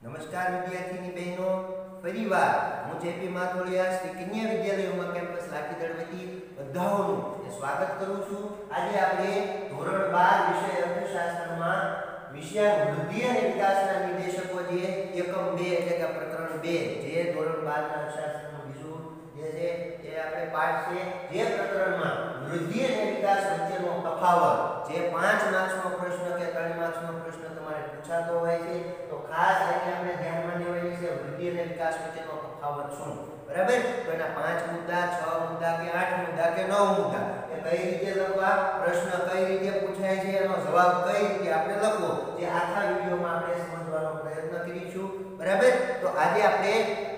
નમસ્કાર વિદ્યાર્થીની બહેનો, ફરીવાર હું જેપી માથોડિયા શ્રી કન્યા વિદ્યાલય ઉમા કેમ્પસ લાઠીદળ વતી બધાઓનું સ્વાગત કરું છું। આજે આપણે ધોરણ 12 વિષય અર્થશાસ્ત્રમાં વિષયાંક વૃદ્ધિ અને વિકાસના નિર્દેશકો જે એકમ 2 એટલે કે પ્રકરણ 2 જે ધોરણ 12 ના અર્થશાસ્ત્રનું બીજું જે છે એ આપણે પાઠ છે જે પ્રકરણમાં વૃદ્ધિ અને વિકાસ વચ્ચેનો તફાવત જે 5 માર્ક્સનો પ્રશ્ન કે 3 માર્ક્સનો પ્રશ્ન તમારે પૂછાતો હોય છે તો ખાસ કરીને આપણે ધ્યાનમાં લેવાની છે વૃદ્ધિ અને વિકાસ વચ્ચેનો તફાવત શું, બરાબર? તો એના 5 મુદ્દા, 6 મુદ્દા કે 8 મુદ્દા કે 9 મુદ્દા એ કઈ રીતે લખવા, પ્રશ્ન કઈ રીતે પૂછાય છે, એનો જવાબ કઈ રીતે આપણે લખવો, જે આખા વિડિયોમાં આપણે સમજવાનો પ્રયત્ન કરીશું, બરાબર? તો આજે આપણે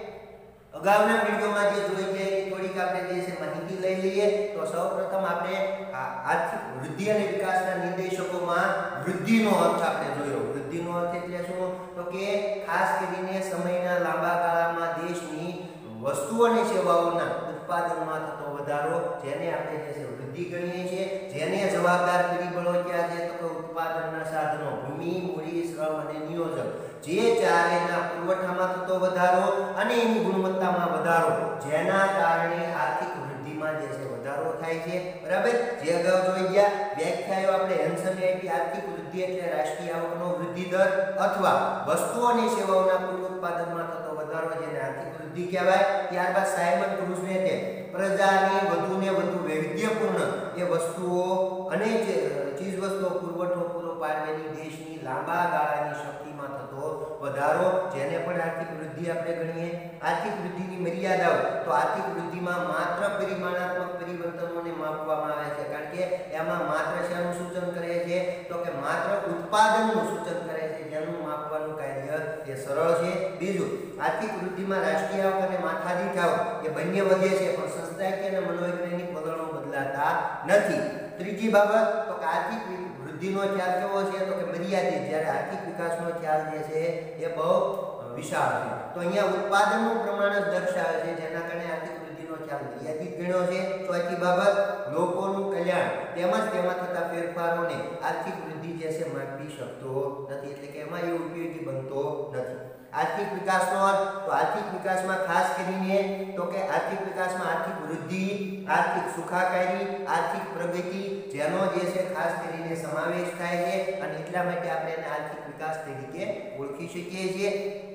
અગાઉના વિડિયોમાં જે જોઈ છે એ થોડીક આપણે જે છે માહિતી લઈ લઈએ। તો સૌપ્રથમ આપણે આર્થિક વૃદ્ધિ અને વિકાસના નિર્દેશકોમાં વૃદ્ધિનો અર્થ આપણે જોયો। વૃદ્ધિનો અર્થ એટલે શું? તો કે ખાસ કરીને સમયના લાંબા ગાળામાં દેશની વસ્તુઓ અને સેવાઓના ઉત્પાદનમાં થતો વધારો, જેને આપણે જે છે વૃદ્ધિ ગણીએ છીએ। જેને જવાબદાર પરિબળો ક્યાં છે? તો કે ઉત્પાદનના સાધનો, ભૂમિ, મૂડી, શ્રમ અને નિયોજન, જે ચારેયના પુરવઠામાં થતો વધારો અને એની ગુણવત્તામાં વધારો, જેના કારણે આર્થિક વૃદ્ધિમાં જે છે વધારો થાય છે, બરાબર? જે અગાઉ જોઈ ગયા વ્યાખ્યાઓ આપણે હેન્સને આપી। આર્થિક વૃદ્ધિ એટલે રાષ્ટ્રીય આવકનો વૃદ્ધિ દર અથવા વસ્તુઓ અને સેવાઓના કુલ ઉત્પાદનમાં થતો વધારો, જેને આર્થિક વૃદ્ધિ કહેવાય। ત્યારબાદ સાયમન ક્રુઝનેટે પ્રજાની વધુને વધુ વૈવિધ્યપૂર્ણ એ વસ્તુઓ અને ચીજ વસ્તુઓ પુરવઠો પૂરો પાડવાની દેશની લાંબા ગાળાની શક્તિમાં થતો વધારો, જેને પણ આર્થિક વૃદ્ધિ આપણે ગણીએ। આર્થિક વૃદ્ધિની મર્યાદાઓ, તો આર્થિક વૃદ્ધિમાં માત્ર પરિમાણાત્મક પરિવર્તનોને માપવામાં આવે છે, કારણ કે એમાં માત્ર શેનું સૂચન કરે છે? તો કે માત્ર ઉત્પાદનનું સૂચન કરે છે, જેનું માપવાનું કાર્ય એ સરળ છે। બીજું, આર્થિક વૃદ્ધિમાં રાષ્ટ્રીય આવક અને માથાદીઠ આવક એ બંને વધે છે, પણ સંસ્થાકીય અને મનોવૈજ્ઞાનિક વલણો બદલાતા નથી। ત્રીજી બાબત, તો કે આર્થિક વૃદ્ધિનો ખ્યાલ કેવો છે? તો કે મર્યાદિત, જ્યારે આર્થિક વિકાસનો ખ્યાલ જે છે એ બહુ વિશાળ છે। તો અહીંયા ઉત્પાદનનું પ્રમાણ જ દર્શાવે છે, જેના કારણે આર્થિક વૃદ્ધિનો ખ્યાલ મર્યાદિત ગણ્યો છે। ચોથી બાબત, લોકોનું કલ્યાણ તેમજ તેમાં થતા ફેરફારોને આર્થિક વૃદ્ધિ જે છે માપી શકતો નથી, એટલે કે એમાં એ ઉપયોગી બનતો નથી। આર્થિક વિકાસનો અર્થ, તો આર્થિક વિકાસમાં ખાસ કરીને તો કે આર્થિક વિકાસમાં આર્થિક વૃદ્ધિ, આર્થિક સુખાકારી, આર્થિક પ્રગતિ, જેનો જે છે ખાસ કરીને સમાવેશ થાય છે, અને એટલા માટે આપણે એને આર્થિક વિકાસ તરીકે ઓળખી શકીએ છીએ।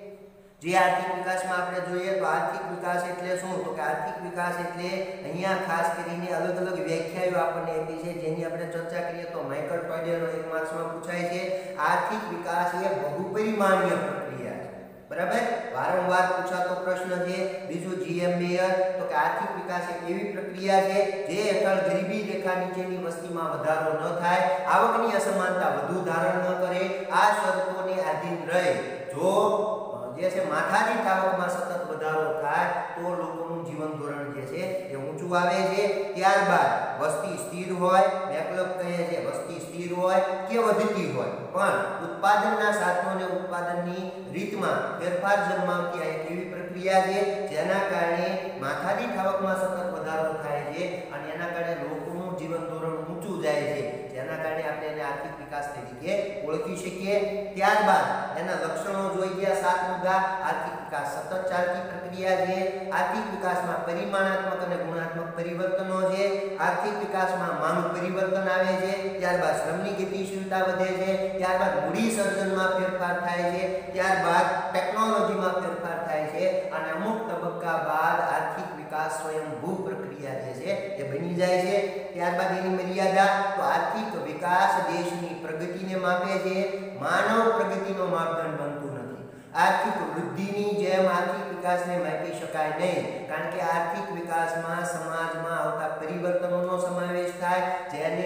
જે આર્થિક વિકાસમાં આપણે જોઈએ તો આર્થિક વિકાસ એટલે શું? તો કે આર્થિક વિકાસ એટલે અહીંયા ખાસ કરીને અલગ અલગ વ્યાખ્યાઓ આપણને આપી છે, જેની આપણે ચર્ચા કરીએ તો માઇકલ ટોયડેનો 1 માર્ક્સમાં પૂછાય છે। આર્થિક વિકાસ એ બહુપરિમાણીય પ્રક્રિયા છે, બરાબર? વારંવાર પૂછાતો પ્રશ્ન છે। બીજું, જીએમ મેયર, તો કે આર્થિક વિકાસ એક એવી પ્રક્રિયા છે જે હેઠળ ગરીબી રેખા નીચેની વસ્તીમાં વધારો ન થાય, આવકની અસમાનતા વધુ ધારણ ન કરે, આ શરતોને આધીન રહે। જો જે છે માથાદીઠ આવકમાં સતત વધારો થાય તો લોકોનું જીવન ધોરણ જે છે એ ઊંચું આવે છે। ત્યારબાદ વસ્તી સ્થિર હોય, મેકલબ કહે છે વસ્તી સ્થિર હોય કે વધતી હોય, પણ ઉત્પાદનના સાધનો અને ઉત્પાદનની રીતમાં ફેરફાર જન્માવતી આ એક એવી પ્રક્રિયા છે જેના કારણે માથાદીઠ આવકમાં સતત વધારો થાય છે, અને એના કારણે લોકોનું જીવન ધોરણ ઊંચું જાય છે, જેના કારણે આપણે એને આર્થિક વિકાસ તરીકે ઓળખી શકીએ। ત્યારબાદ એના લક્ષણો જોઈ ગયા 7 મુદ્દા। આર્થિક વિકાસ સતત ચાલતી પ્રક્રિયા છે, આર્થિક વિકાસમાં પરિમાણાત્મક અને ગુણાત્મક પરિવર્તનો છે, આર્થિક વિકાસમાં માંગ પરિવર્તન આવે છે, ત્યારબાદ શ્રમની ગતિશીલતા વધે છે, ત્યારબાદ મૂડી સર્જનમાં ફેરફાર થાય છે, ત્યારબાદ ટેકનોલોજીમાં ફેરફાર થાય છે, અને અમુક તબક્કા બાદ આર્થિક વિકાસ સ્વયંભૂ પ્રક્રિયા જે છે એ બની જાય છે। ત્યારબાદ એની મર્યાદા, તો આર્થિક વિકાસ દેશની પ્રગતિને માપે છે, માનવ પ્રગતિનો માપદંડ બનતું નથી। આર્થિક વૃદ્ધિની જેમ આર્થિક વિકાસને માપી શકાય નહીં, કારણ કે આર્થિક વિકાસમાં સમાજમાં આવતા પરિવર્તનોનો સમાવેશ થાય, જેને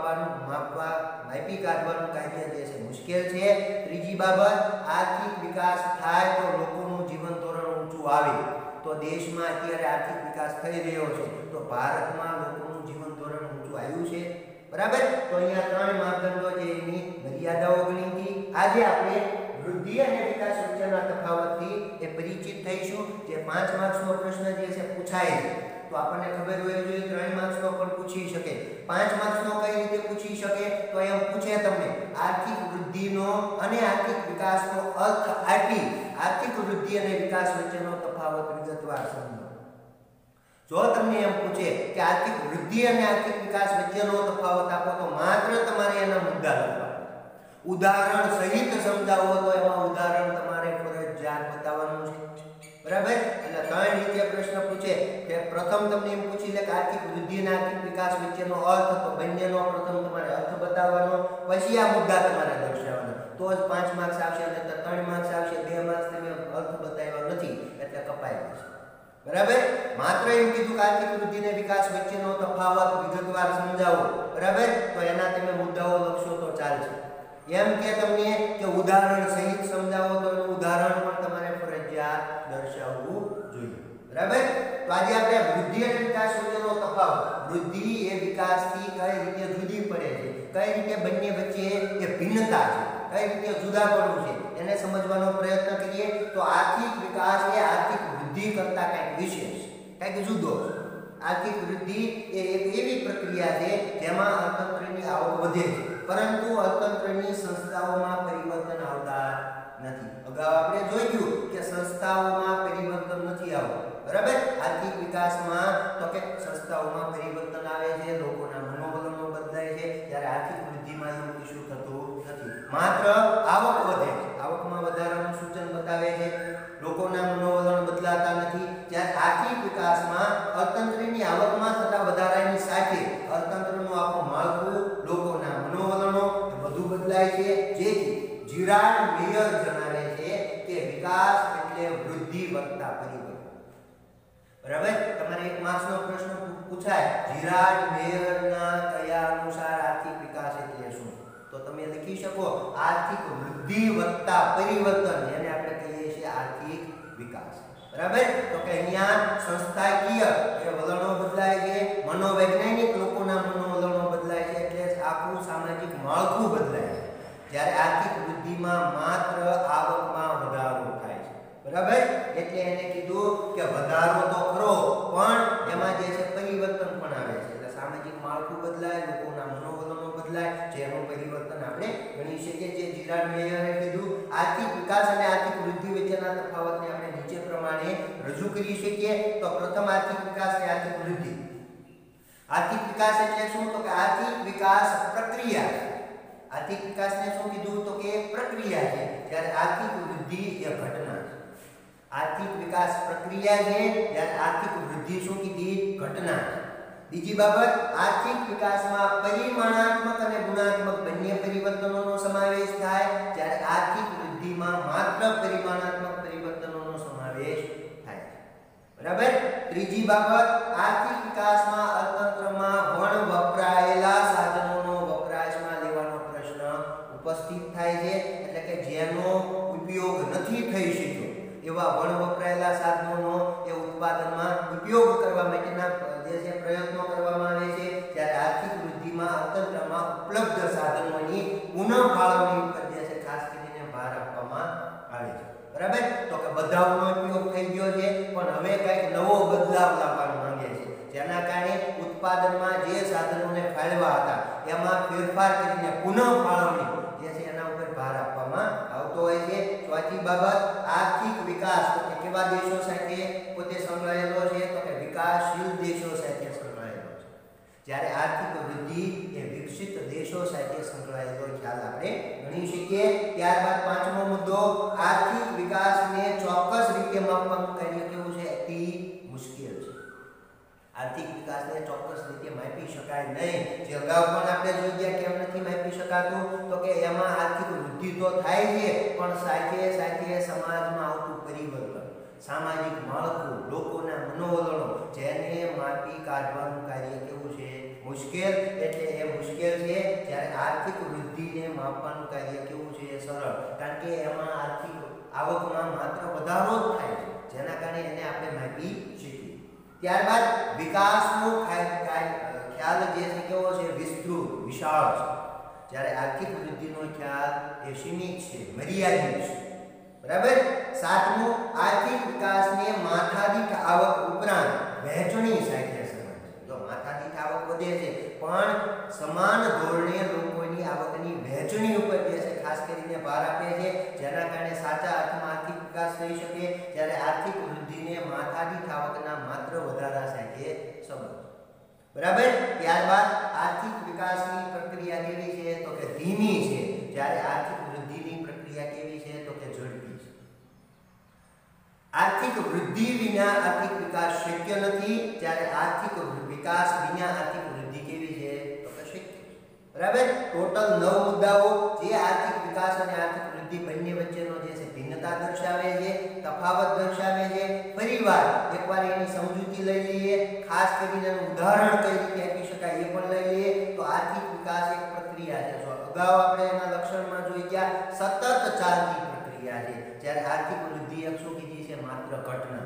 માપી કાઢવાનું કાર્ય જે છે મુશ્કેલ છે। ત્રીજી બાબત, આર્થિક વિકાસ થાય તો લોકોનું જીવન ધોરણ ઊંચું આવે। તો દેશમાં અત્યારે આર્થિક વિકાસ થઈ રહ્યો છે, તો ભારતમાં લોકોનું જીવન ધોરણ ઊંચું આવ્યું છે, બરાબર? તો અહીંયા 3 માપદંડો જે એની મર્યાદાઓ ગણી હતી। આજે આપણે વૃદ્ધિ અને વિકાસ વચ્ચેના તફાવતથી એ પરિચિત થઈશું। જે 5 માર્ક્સનો પ્રશ્ન જે છે પૂછાય છે, તો આપણને ખબર હોય જોઈએ 3 માર્ક્સનો પણ પૂછી શકે। 5 માર્ક્સનો કઈ રીતે પૂછી શકે? તો એમ પૂછે તમને આર્થિક વૃદ્ધિનો અને આર્થિક વિકાસનો અર્થ આપી આર્થિક વૃદ્ધિ અને વિકાસ વચ્ચેનો તફાવત વિગતવાર સમજો. જો તમને એમ પૂછે કે આર્થિક વૃદ્ધિ અને આર્થિક વિકાસ વચ્ચેનો તફાવત આપો તો માત્ર તમારે એના મુદ્દા લખવાના. ઉદાહરણ સહિત સમજાવો તો એમાં ઉદાહરણ તમારે ફરજિયાત બતાવવાનું છે. બરાબર? એટલે ત્રણ રીતે પ્રશ્ન પૂછે કે પ્રથમ તમને એમ પૂછી લે કે આર્થિક વૃદ્ધિ અને આર્થિક વિકાસ વચ્ચેનો અર્થ, તો બંનેનો પ્રથમ તમારે અર્થ બતાવવાનો, પછી આ મુદ્દા તમારે દર્શાવવાના. તો જ 5 માર્ક્સ આવશે, અને 3 માર્ક્સ આવશે. 2 માર્ક્સ તમે અર્થ બતાવ્યો નથી એટલે કપાઈ જશે. બરાબર? માત્ર એમ કીધું કે આર્થિક વૃદ્ધિ અને વિકાસ વચ્ચેનો તફાવત વિગતવાર સમજાવો. બરાબર? તો એના તમે મુદ્દાઓ લખશો તો ચાલશે. એમ કે તમને કે ઉદાહરણ સહિત સમજાવો તો એનું ઉદાહરણ પણ તમારે ફરજિયાત દર્શાવવું જોઈએ. બરાબર? તો આજે આપણે વૃદ્ધિ અને વિકાસ વચ્ચેનો તફાવત, વૃદ્ધિ એ વિકાસથી કઈ રીતે જુદી પડે છે, કઈ રીતે બંને વચ્ચે એ ભિન્નતા છે, કઈ રીતે જુદાપણું છે, એને સમજવાનો પ્રયત્ન કરીએ. તો આર્થિક વિકાસ એ આર્થિક વૃદ્ધિ કરતા કંઈક વિશેષ, કંઈક જુદો છે. આર્થિક વૃદ્ધિ એ એક એવી પ્રક્રિયા છે જેમાં અર્થતંત્રની આવક વધે છે, પરંતુ અર્થતંત્રની સંસ્થાઓમાં પરિવર્તન આવતા નથી. અગાઉ આપણે જોયું કે સંસ્થાઓમાં પરિવર્તન નથી આવતું. બરાબર? આર્થિક વિકાસમાં તો કે સંસ્થાઓમાં પરિવર્તન આવે છે, લોકોના મનોવલણો બદલાય છે, જ્યારે આર્થિક વૃદ્ધિમાં એવું કશું થતું નથી. માત્ર આવક વધે છે, આવકમાં વધારાનું સૂચન બતાવે છે, લોકોના મનોવલણ બદલાતા નથી. જ્યારે આર્થિક વિકાસમાં અર્થતંત્રની આવકમાં થતા વધારાની સાથે અર્થતંત્રનું આખું માળખું, લોકોના મનોવલણો બધું બદલાય છે. જેથી જીરાર્ડ મેયર જણાવે છે કે વિકાસ એટલે વૃદ્ધિ વત્તા પરિવર્તન. બરાબર? તમારે એક માર્ક્સનો પ્રશ્ન પૂછાય, જીરાર્ડ મેયરના કયા અનુસાર આર્થિક વિકાસ એટલે શું? તો તમે લખી શકો આર્થિક વૃદ્ધિ વત્તા પરિવર્તન, જેને આપણે કહીએ છીએ આર્થિક વિકાસ. બરાબર? તો કે અહીંયા સંસ્થાકીય એ વલણો બદલાય છે, મનોવૈજ્ઞાનિક લોકોના મનોવલણો બદલાય છે, એટલે આખું સામાજિક માળખું બદલાય છે. જ્યારે આર્થિક વૃદ્ધિમાં માત્ર આવકમાં વધારો થાય છે. બરાબર? એટલે એને કીધું કે વધારો તો ખરો, પણ એમાં જે છે પરિવર્તન પણ આવે છે. એટલે સામાજિક માળખું બદલાય, લોકોના મનોવલણો બદલાય, જેનું પરિવર્તન આપણે ગણી શકીએ. જે જીરાર્ડ મેયરે કીધું, આર્થિક વિકાસ અને આર્થિક વૃદ્ધિ વચ્ચેના તફાવતને આપણે નીચે પ્રમાણે રજૂ કરી શકીએ. તો પ્રથમ આર્થિક વિકાસ અને આર્થિક વૃદ્ધિ. આર્થિક વિકાસ એટલે શું? તો કે આર્થિક વિકાસ પ્રક્રિયા. આર્થિક વિકાસને શું કીધું? તો કે પ્રક્રિયા છે, જ્યારે આર્થિક વૃદ્ધિ એ ઘટના છે. આર્થિક વિકાસ પ્રક્રિયા છે, જ્યારે આર્થિક વૃદ્ધિ શું કીધી? ઘટના છે. બીજી બાબત, આર્થિક વિકાસમાં પરિમાણાત્મક અને ગુણાત્મક બંને પરિવર્તનોનો સમાવેશ થાય, જ્યારે આર્થિક વૃદ્ધિમાં માત્ર પરિમાણાત્મક પરિવર્તનોનો સમાવેશ થાય. બરાબર? ત્રીજી બાબત, આર્થિક વિકાસમાં અર્થતંત્રમાં વણ વપરાયેલા સાધનોનો વપરાશમાં લેવાનો પ્રશ્ન ઉપસ્થિત થાય છે. એટલે કે જેનો ઉપયોગ નથી થઈ શક્યો એવા વણ વપરાયેલા સાધનોનો એ ઉત્પાદનમાં ઉપયોગ કરવા માટેના જે છે પ્રયત્નો કરવામાં આવે છે. ત્યારે આર્થિક વૃદ્ધિમાં અર્થતંત્રમાં ઉપલબ્ધ સાધનોની પુનઃ ફાળવણી ઉપર જે છે ખાસ કરીને ભાર આપવામાં આવે છે. બરાબર? તો કે બધાનો ઉપયોગ થઈ ગયો છે, પણ હવે કંઈક નવો બદલાવ લાવવાનો માંગે છે, જેના કારણે ઉત્પાદનમાં જે સાધનોને ફાળવા હતા એમાં ફેરફાર કરીને પુનઃ ફાળવણી જે છે એના ઉપર ભાર આપવામાં આવતો હોય છે. ચોથી બાબત, આર્થિક વિકાસ તો કે કેવા દેશો સાથે પોતે સંકળાયેલો છે? તો કે વિકાસશીલ દેશો સાથે સંકળાયેલો છે, જ્યારે આર્થિક વૃદ્ધિ એ વિકસિત દેશો સાથે સંકળાયેલો ખ્યાલ આપણે ગણી શકીએ. ત્યારબાદ પાંચમો મુદ્દો, આર્થિક વિકાસને ચોક્કસ રીતે માપવાનું કાર્ય કેવું છે? અતિ મુશ્કેલ છે. આર્થિક વિકાસને ચોક્કસ રીતે માપી શકાય નહીં. જે અગાઉ પણ આપણે જોઈ ગયા કેમ નથી માપી શકાતું? તો કે એમાં આર્થિક વૃદ્ધિ તો થાય છે, પણ સાથે સાથે સમાજમાં આવતું પરિવર્તન, સામાજિક માળખું, લોકોના મનોવલણો, જેને માપી કાઢવાનું કાર્ય કેવું છે? મુશ્કેલ. એટલે એ મુશ્કેલ છે, જ્યારે આર્થિક વૃદ્ધિને માપવાનું કાર્ય કેવું છે? સરળ. કારણ કે એમાં આર્થિક આવકમાં માત્ર વધારો જ થાય છે, જેના કારણે એને આપણે માપી શકીએ. ત્યારબાદ વિકાસનો ખ્યાલ જે છે કેવો છે? વિસ્તૃત, વિશાળ છે, જ્યારે આર્થિક વૃદ્ધિનો ખ્યાલ એ સીમિત છે, મર્યાદિત છે. બરાબર? સાતમું, આર્થિક વિકાસને માથાદીઠ આવક ઉપરાંત વહેંચણી સાથે સંબંધ છે. જો માથાદીઠ આવક વધે છે, પણ સમાન ધોરણે લોકોની આવકની વહેંચણી ઉપર જે છે ખાસ કરીને ભાર આપે છે, જેના કારણે સાચા અર્થમાં આર્થિક વિકાસ થઈ માથાદીઠ આવકના માત્ર વધારા સાથે સંબંધ. બરાબર. ત્યારબાદ આર્થિક વિકાસની પ્રક્રિયા કેવી છે તો કે ધીમી છે, જ્યારે આર્થિક વૃદ્ધિની પ્રક્રિયા કેવી છે તો કે ઝડપી છે. આર્થિક વૃદ્ધિ વિના આર્થિક વિકાસ શક્ય નથી, જ્યારે આર્થિક વિકાસ વિના આર્થિક વૃદ્ધિ કેવી છે તો કે શક્ય છે. બરાબર. ટોટલ 9 મુદ્દાઓ જે આર્થિક વિકાસ અને આર્થિક વૃદ્ધિ બંને વચ્ચેનો જે છે ભિન્નતા દર્શાવે છે, તફાવત દર્શાવે છે. ફરીવાર એકવાર એની સમજૂતી લઈ લઈએ, ખાસ કરીને ઉદાહરણ કઈ રીતે આપી શકાય એ પણ લઈ લઈએ. તો આર્થિક વિકાસ એક પ્રક્રિયા છે. અગાઉ આપણે એના લક્ષણમાં જોઈ ગયા સતત ચાલતી પ્રક્રિયા છે, જ્યારે આર્થિક વૃદ્ધિ એક શું કીધી છે માત્ર ઘટના.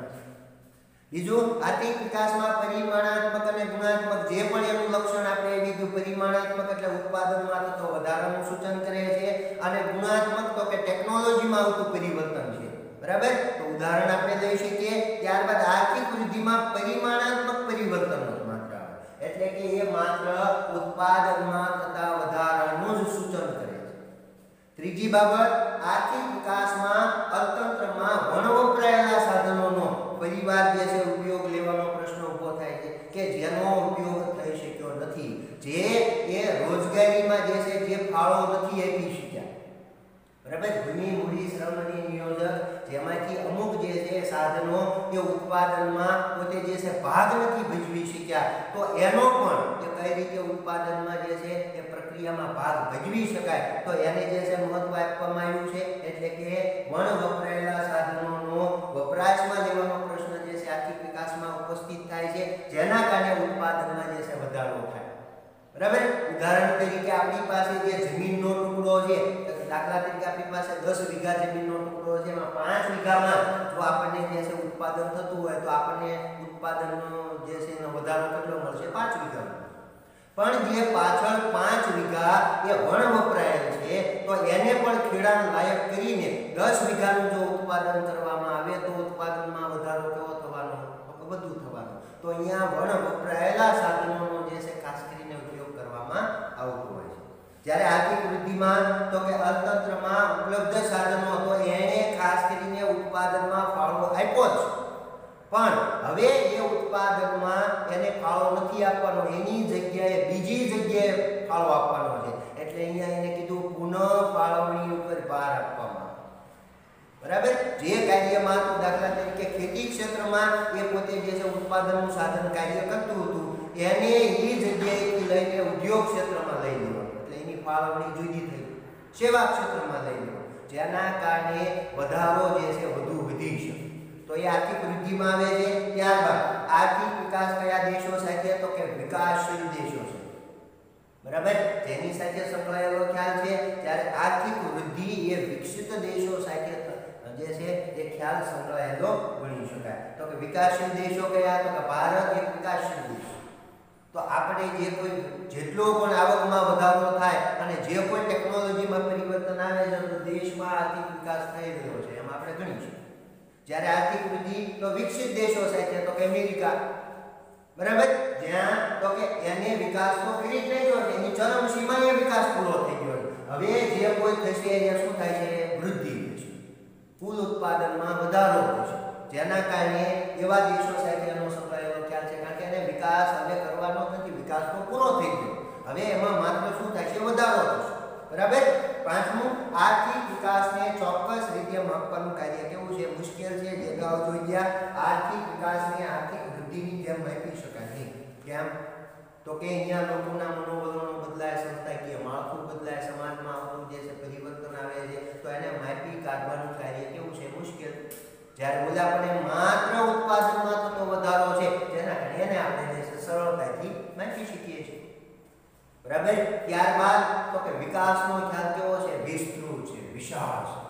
બીજું, આર્થિક વિકાસમાં પરિમાણાત્મક અને ગુણાત્મક જે પણ એનું લક્ષણ આપણે લીધું, પરિમાણાત્મક એટલે ઉત્પાદનમાં થતો વધારાનું સૂચન કરે છે, અને ગુણાત્મક તો કે ટેકનોલોજીમાં આવતું પરિવર્તન છે. બરાબર. તો ઉદાહરણ આપણે લઈ શકીએ. ત્યારબાદ આર્થિક વૃદ્ધિમાં પરિમાણાત્મક પરિવર્તન જ માત્ર આવે, એટલે કે એ માત્ર ઉત્પાદનમાં થતા વધારાનું જ સૂચન કરે છે. ત્રીજી બાબત, આર્થિક વિકાસમાં અર્થતંત્રમાં વણવપરાયેલા સાધનોનો પરિવાર જે છે ઉપયોગ લેવાનો પ્રશ્ન ઊભો થાય છે કે જેનો ઉપયોગ થઈ શક્યો નથી, જે એ રોજગારીમાં જે છે જે ફાળો નથી આપી શક્યા. બરાબર. ભૂમિ, મૂડી, શ્રમ અને નિયોજક જેમાંથી અમુક જે છે સાધનો એ ઉત્પાદનમાં પોતે જે છે ભાગ નથી ભજવી શક્યા, તો એનો પણ એ કઈ રીતે ઉત્પાદનમાં જે છે એ પ્રક્રિયામાં ભાગ ભજવી શકાય, તો એને જે છે મહત્વ આપવામાં આવ્યું છે. એટલે કે વપરાયેલા સાધનોનો વપરાશમાં લેવાનો પ્રશ્ન જે છે આર્થિક વિકાસમાં ઉપસ્થિત થાય છે, જેના કારણે ઉત્પાદનમાં જે છે વધારો થાય. બરાબર. ઉદાહરણ તરીકે આપણી પાસે જે જમીનનો ટુકડો છે, દાખલા તરીકે આપણી પાસે 10 વીઘા જમીનનો ટુકડો છે, એમાં 5 વીઘામાં જો આપણને જે છે ઉત્પાદન થતું હોય તો આપણને ઉત્પાદનનો જે છે એનો વધારો કેટલો મળશે 5 વીઘામાં. પણ જે પાછળ 5 વીઘા એ વણ વપરાયેલ છે, તો એને પણ ખેડાણ લાયક કરીને 10 વીઘાનું જો ઉત્પાદન કરવામાં આવે તો ઉત્પાદનમાં વધારો કેવો થવાનો તો વધુ થવાનો. તો અહીંયા વણ વપરાયેલા સાધનોનો જે છે ખાસ કરીને ઉપયોગ કરવામાં આવતો હોય છે. જ્યારે આર્થિક વૃદ્ધિમાં તો કે અર્થતંત્રમાં ઉપલબ્ધ સાધનો તો એને ખાસ કરીને ઉત્પાદનમાં ફાળો આપ્યો છે, પણ હવે એ ઉત્પાદનમાં એને ફાળો નથી આપવાનો, એની જગ્યાએ બીજી જગ્યાએ ફાળો આપવાનો છે. એટલે અહીંયા એને કીધું પુનઃ ફાળવણી ઉપર ભાર આપવામાં. બરાબર. જે કાર્યમાં તો દાખલા તરીકે ખેતી ક્ષેત્રમાં એ પોતે જે છે ઉત્પાદનનું સાધન કાર્ય કરતું હતું, એને એ જગ્યાએથી લઈને ઉદ્યોગ ક્ષેત્રમાં લઈ લેવાનું, એટલે એની ફાળવણી જુદી થઈ. સેવા ક્ષેત્રમાં લઈ લેવાનું, જેના કારણે વધારો જે છે વધુ વધી શકે. તો એ આર્થિક વૃદ્ધિમાં આવે છે. ત્યારબાદ આર્થિક વિકાસ કયા દેશો સાથે તો કે વિકાસશીલ દેશો છે. બરાબર. જેની સાથે સંકળાયેલો ખ્યાલ છે, ત્યારે આર્થિક વૃદ્ધિ એ વિકસિત દેશો સાથે જે છે એ ખ્યાલ સંકળાયેલો ગણી શકાય. તો કે વિકાસશીલ દેશો કયા તો કે ભારત એક વિકાસશીલ દેશ. તો આપણે જે કોઈ જેટલો પણ આવકમાં વધારો થાય અને જે કોઈ ટેકનોલોજીમાં પરિવર્તન આવે છે તો દેશમાં આર્થિક વિકાસ થઈ રહ્યો છે એમ આપણે ગણીશું. જ્યારે આર્થિક વૃદ્ધિ તો વિકસિત દેશો સાથે તો કે અમેરિકા. બરાબર. જ્યાં તો કે એને વિકાસ તો કરી જ રહ્યો છે, એની ચરમસીમાએ વિકાસ પૂરો થઈ ગયો છે. હવે જે કોઈ થશે એ શું થાય છે વૃદ્ધિ થશે, કુલ ઉત્પાદનમાં વધારો થશે, જેના કારણે એવા દેશો સાથે એનો સંકળાયેલો ખ્યાલ છે. કારણ કે એને વિકાસ હવે કરવાનો નથી, વિકાસ તો પૂરો થઈ ગયો, હવે એમાં માત્ર શું થશે વધારો થશે. બરાબર. પાંચમું, આર્થિક વિકાસને ચોક્કસ રીતે માપવાનું કાર્ય કેવું છે મુશ્કેલ છે. જે અગાઉ જોઈ ગયા, આર્થિક વિકાસને આર્થિક વૃદ્ધિની જેમ માપી શકાય નહીં. કેમ તો કે અહીંયા લોકોના મનોવલણો બદલાય, સંસ્થાકીય માળખું બદલાય, સમાજમાં આવતું જે છે પરિવર્તન આવે છે, તો એને માપી કાઢવાનું કાર્ય કેવું છે મુશ્કેલ. જ્યારે બોલ્યા આપણે માત્ર ઉત્પાદનમાં થતો વધારો છે, જેના કારણે એને આપણે જે સરળતાથી માપી શકીએ છીએ. બરાબર. ત્યારબાદ તો કે વિકાસનો ખ્યાલ કેવો છે વિસ્તૃત છે, વિશાળ છે.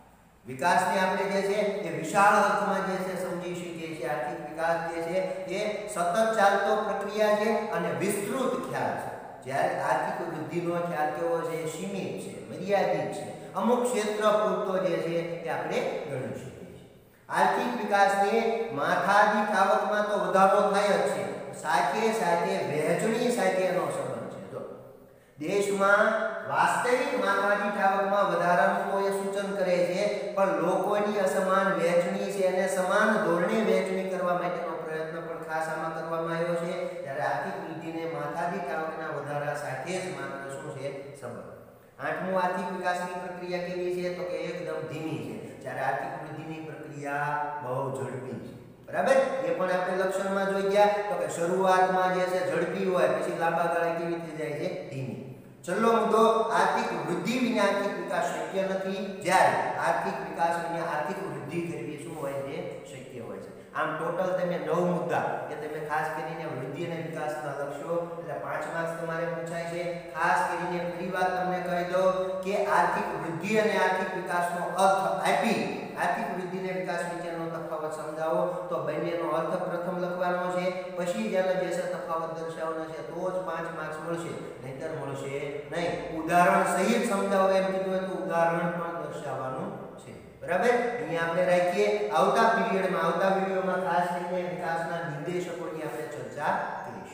વિકાસને આપણે જે છે એ વિશાળ અર્થમાં જે છે સમજી શકીએ છીએ. આર્થિક વિકાસ જે છે એ સતત ચાલતો પ્રક્રિયા છે અને વિસ્તૃત ખ્યાલ છે. જ્યારે આર્થિક વૃદ્ધિનો ખ્યાલ કેવો છે સીમિત છે, મર્યાદિત છે, અમુક ક્ષેત્ર પૂરતો જે છે એ આપણે ગણી શકીએ છીએ. આર્થિક વિકાસને માથાદીઠ આવકમાં તો વધારો થાય જ છે, સાથે સાથે વહેંચણી સાથેનો સંબંધ છે. જો દેશમાં વાસ્તવિક માથાદીઠ આવકમાં વધારાનું તો એ સૂચન કરે છે, પણ લોકોની અસમાન વહેંચણી છે અને સમાન ધોરણે વહેંચણી કરવા માટેનો પ્રયત્ન પણ ખાસ આમાં કરવામાં આવ્યો છે. ત્યારે આર્થિક વૃદ્ધિને માથાદીઠ આવકના વધારા સાથે જ માત્ર શું છે સંબંધ. આઠમું, આર્થિક વિકાસની પ્રક્રિયા કેવી છે તો કે એકદમ ધીમી છે, જ્યારે આર્થિક વૃદ્ધિની પ્રક્રિયા બહુ ઝડપી છે. બરાબર, એ પણ આપણે લક્ષણમાં જોઈ ગયા તો કે શરૂઆતમાં જે છે ઝડપી હોય, પછી લાંબા ગાળે કેવી થઈ જાય છે ધીમી. છેલ્લો મુદ્દો, આર્થિક વૃદ્ધિ વિના આર્થિક વિકાસ શક્ય નથી, જ્યારે આર્થિક વિકાસ વિના આર્થિક વૃદ્ધિ કરવી શું હોય છે શક્ય હોય છે. આમ ટોટલ તમે 9 મુદ્દા કે તમે ખાસ કરીને વૃદ્ધિ અને વિકાસના લક્ષ્યો એટલે 5 માર્ક્સ તમારે પૂછાય છે. ખાસ કરીને ફરી વાત તમને કહી દઉં કે આર્થિક વૃદ્ધિ અને આર્થિક વિકાસનો અર્થ આપી આર્થિક વૃદ્ધિ અને વિકાસ વચ્ચેનો તફાવત સમજાવો તો બંનેનો અર્થ પ્રથમ લખવાનો છે, પછી જેનો જે છે તફાવત દર્શાવવાનો છે, તો જ 5 માર્ક્સ મળશે, નહીતર મળશે નહીં. ઉદાહરણ સહિત સમજાવો એમ કીધું હોય તો ઉદાહરણ પણ દર્શાવવાનું છે. બરાબર, અહીંયા આપણે રાખીએ. આવતા પીરિયડમાં આવતા વિડિયોમાં ખાસ કરીને વિકાસના નિર્દેશકોની આપણે ચર્ચા કરીશું.